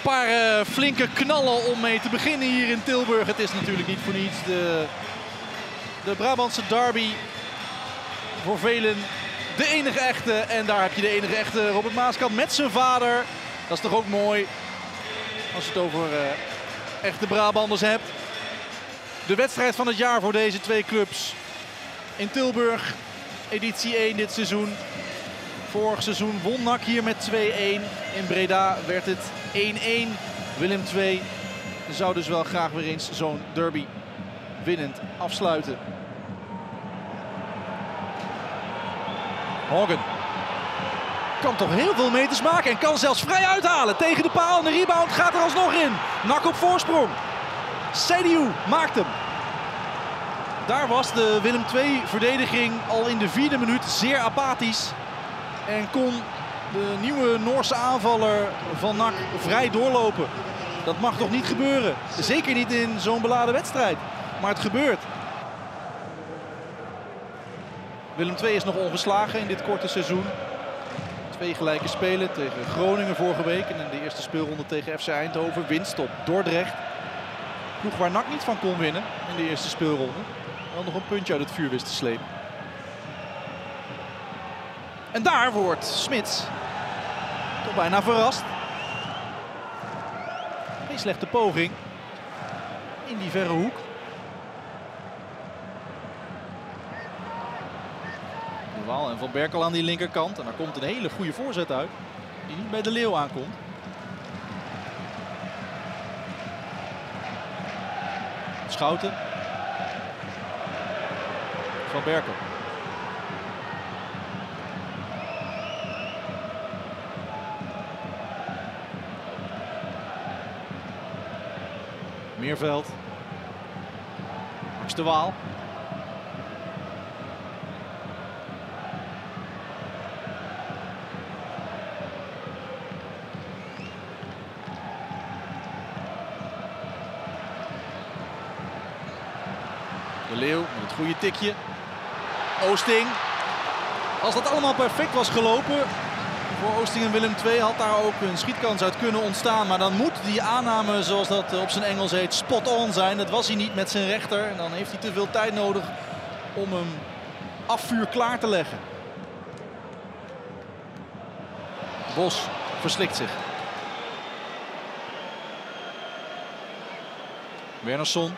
paar flinke knallen om mee te beginnen hier in Tilburg. Het is natuurlijk niet voor niets de Brabantse derby. Voor velen de enige echte. En daar heb je de enige echte Robert Maaskant met zijn vader. Dat is toch ook mooi als je het over echte Brabanders hebt. De wedstrijd van het jaar voor deze twee clubs in Tilburg. Editie 1 dit seizoen. Vorig seizoen won NAC hier met 2-1. In Breda werd het 1-1. Willem II zou dus wel graag weer eens zo'n derby winnend afsluiten. Horgan kan toch heel veel meters maken en kan zelfs vrij uithalen tegen de paal. En de rebound gaat er alsnog in. NAC op voorsprong. Sediou maakt hem. Daar was de Willem II-verdediging al in de 4e minuut zeer apathisch. En kon de nieuwe Noorse aanvaller van NAC vrij doorlopen. Dat mag toch niet gebeuren. Zeker niet in zo'n beladen wedstrijd. Maar het gebeurt. Willem II is nog ongeslagen in dit korte seizoen. 2 gelijke spelen tegen Groningen vorige week. En in de eerste speelronde tegen FC Eindhoven. Winst op Dordrecht. Ploeg waar NAC niet van kon winnen in de eerste speelronde. Wel nog een puntje uit het vuur wist te slepen. En daar wordt Smits toch bijna verrast. Geen slechte poging. In die verre hoek. De Waal en Van Berkel aan die linkerkant. En daar komt een hele goede voorzet uit. Die niet bij de Leeuw aankomt. Schouten. Van Berkel. Meerveld. Max de Waal. De Leeuw met het goede tikje. Oosting. Als dat allemaal perfect was gelopen voor Oosting en Willem II had daar ook een schietkans uit kunnen ontstaan. Maar dan moet die aanname, zoals dat op zijn Engels heet, spot on zijn. Dat was hij niet met zijn rechter. En dan heeft hij te veel tijd nodig om hem afvuur klaar te leggen. Bos verslikt zich. Wernersson.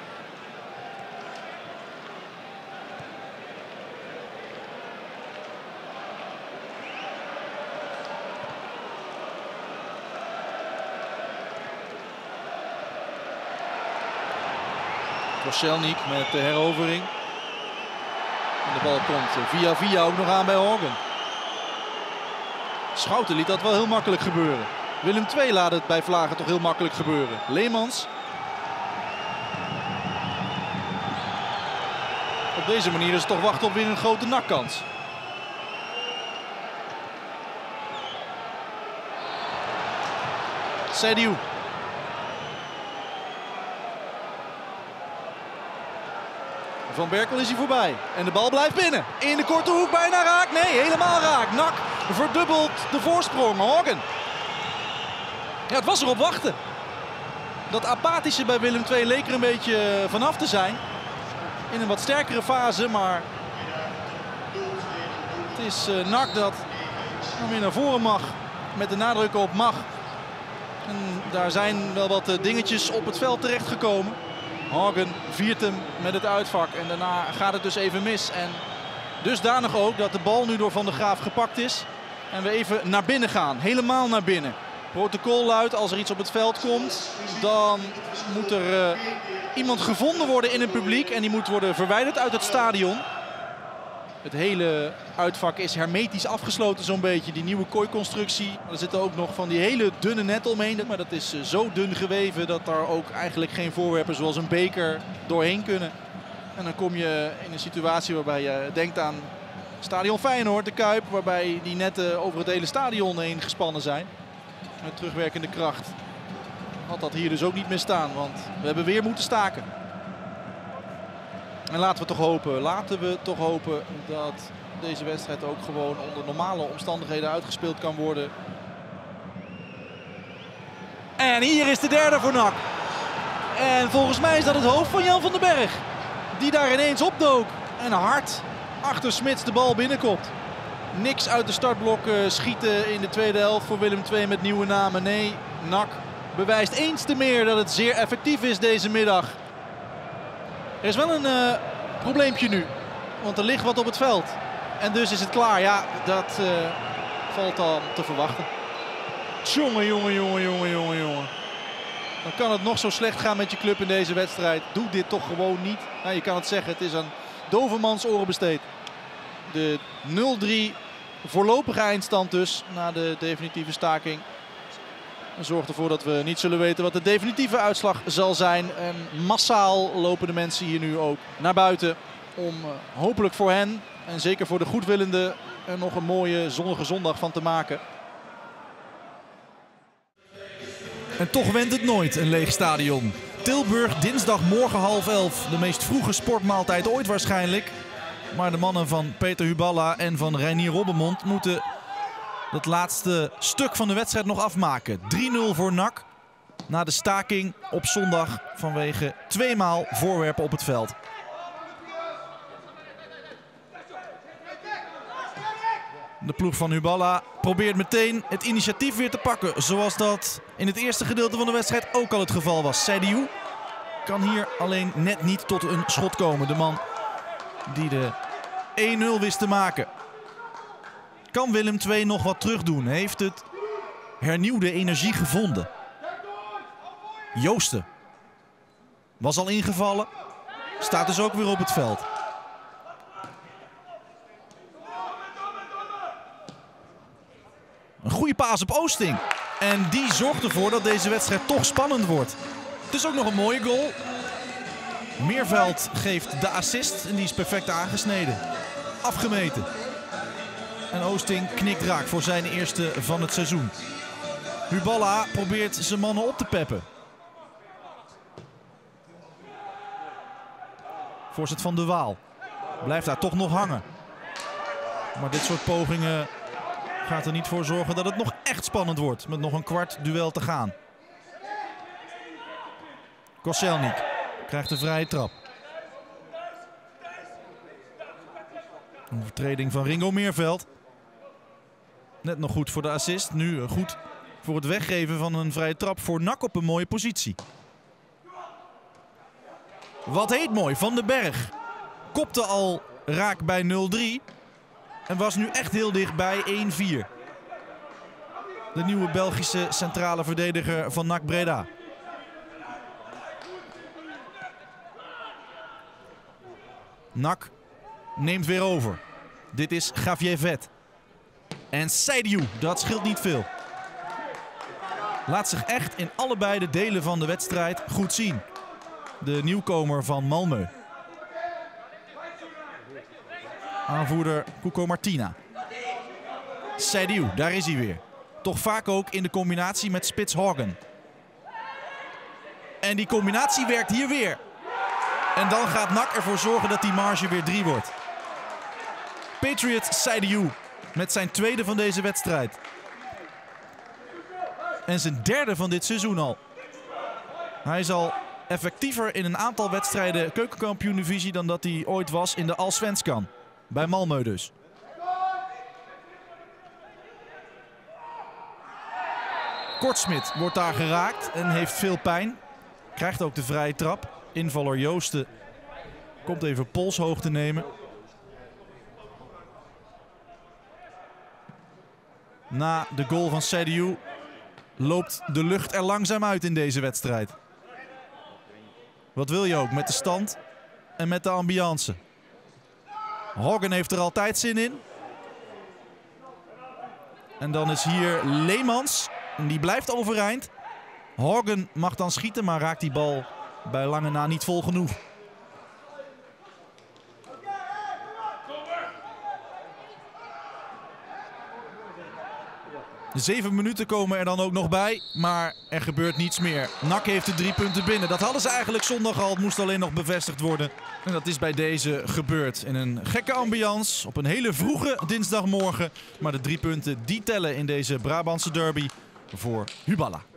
Koscielnik met de herovering. En de bal komt via ook nog aan bij Horgan. Schouten liet dat wel heel makkelijk gebeuren. Willem II laat het bij Vlagen toch heel makkelijk gebeuren. Leemans. Op deze manier is het toch wachten op weer een grote NAC-kans. Sediou. Van Berkel is hij voorbij. En de bal blijft binnen. In de korte hoek bijna raak. Nee, helemaal raak. NAC verdubbelt de voorsprong. Horgan. Ja, het was erop wachten. Dat apathische bij Willem II leek er een beetje vanaf te zijn. In een wat sterkere fase, maar het is NAC dat weer naar voren mag. Met de nadruk op mag. En daar zijn wel wat dingetjes op het veld terechtgekomen. Horgan viert hem met het uitvak en daarna gaat het dus even mis. En dusdanig ook dat de bal nu door Van der Graaf gepakt is. En we even naar binnen gaan, helemaal naar binnen. Protocol luidt, als er iets op het veld komt, dan moet er iemand gevonden worden in het publiek. En die moet worden verwijderd uit het stadion. Het hele uitvak is hermetisch afgesloten zo'n beetje. Die nieuwe kooiconstructie. Er zitten ook nog van die hele dunne net omheen. Maar dat is zo dun geweven dat daar ook eigenlijk geen voorwerpen zoals een beker doorheen kunnen. En dan kom je in een situatie waarbij je denkt aan stadion Feyenoord, de Kuip. Waarbij die netten over het hele stadion heen gespannen zijn. Met terugwerkende kracht had dat hier dus ook niet meer staan. Want we hebben weer moeten staken. En laten we toch hopen dat deze wedstrijd ook gewoon onder normale omstandigheden uitgespeeld kan worden. En hier is de derde voor NAC. En volgens mij is dat het hoofd van Jan van den Berg. Die daar ineens opdook. En hard achter Smits de bal binnenkomt. Niks uit de startblokken schieten in de tweede helft voor Willem II met nieuwe namen. Nee, NAC bewijst eens te meer dat het zeer effectief is deze middag. Er is wel een probleempje nu. Want er ligt wat op het veld. En dus is het klaar. Ja, dat valt dan te verwachten. Jongen, jongen, jongen, jongen, jongen, jongen. Dan kan het nog zo slecht gaan met je club in deze wedstrijd. Doe dit toch gewoon niet. Nou, je kan het zeggen, het is aan dovermans oren besteed. De 0-3 voorlopige eindstand dus, na de definitieve staking. En zorgt ervoor dat we niet zullen weten wat de definitieve uitslag zal zijn. En massaal lopen de mensen hier nu ook naar buiten. Om hopelijk voor hen, en zeker voor de goedwillenden, er nog een mooie zonnige zondag van te maken. En toch went het nooit, een leeg stadion. Tilburg, dinsdagmorgen 10:30. De meest vroege sportmaaltijd ooit waarschijnlijk. Maar de mannen van Peter Huballa en van Reinier Robbenmond moeten het laatste stuk van de wedstrijd nog afmaken. 3-0 voor NAC. Na de staking op zondag vanwege 2 maal voorwerpen op het veld. De ploeg van Huballa probeert meteen het initiatief weer te pakken. Zoals dat in het eerste gedeelte van de wedstrijd ook al het geval was. Saidiou kan hier alleen net niet tot een schot komen. De man die de 1-0 wist te maken. Kan Willem II nog wat terugdoen? Heeft het hernieuwde energie gevonden? Joosten was al ingevallen. Staat dus ook weer op het veld. Een goede paas op Oosting. En die zorgt ervoor dat deze wedstrijd toch spannend wordt. Het is ook nog een mooie goal. Meerveld geeft de assist en die is perfect aangesneden. Afgemeten. En Oosting knikt raak voor zijn eerste van het seizoen. Huballa probeert zijn mannen op te peppen. Voorzet van de Waal. Blijft daar toch nog hangen. Maar dit soort pogingen gaat er niet voor zorgen dat het nog echt spannend wordt. Met nog een kwart duel te gaan. Koscielnik krijgt de vrije trap. Een overtreding van Ringo Meerveld. Net nog goed voor de assist. Nu goed voor het weggeven van een vrije trap voor NAC op een mooie positie. Wat heet mooi. Van den Berg kopte al raak bij 0-3. En was nu echt heel dicht bij 1-4. De nieuwe Belgische centrale verdediger van NAC Breda. NAC neemt weer over. Dit is Javier Vet. En Saidiou, dat scheelt niet veel. Laat zich echt in allebei de delen van de wedstrijd goed zien. De nieuwkomer van Malmö. Aanvoerder Cuco Martina. Saidiou, daar is hij weer. Toch vaak ook in de combinatie met spits Hagen. En die combinatie werkt hier weer. En dan gaat NAC ervoor zorgen dat die marge weer 3 wordt. Patriot Saidiou met zijn tweede van deze wedstrijd. En zijn derde van dit seizoen al. Hij is al effectiever in een aantal wedstrijden keukenkampioen-divisie dan dat hij ooit was in de Allsvenskan. Bij Malmö dus. Kortsmit wordt daar geraakt en heeft veel pijn. Krijgt ook de vrije trap. Invaller Joosten komt even polshoogte nemen. Na de goal van Saidiou loopt de lucht er langzaam uit in deze wedstrijd. Wat wil je ook met de stand en met de ambiance. Hagen heeft er altijd zin in. En dan is hier Leemans. En die blijft overeind. Hagen mag dan schieten, maar raakt die bal bij lange na niet vol genoeg. De 7 minuten komen er dan ook nog bij, maar er gebeurt niets meer. NAC heeft de 3 punten binnen. Dat hadden ze eigenlijk zondag al, het moest alleen nog bevestigd worden. En dat is bij deze gebeurd. In een gekke ambiance, op een hele vroege dinsdagmorgen. Maar de 3 punten die tellen in deze Brabantse derby voor Huballa.